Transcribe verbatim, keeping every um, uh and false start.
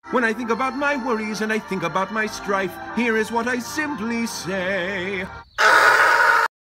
When I think about my worries and I think about my strife, here is what I simply say.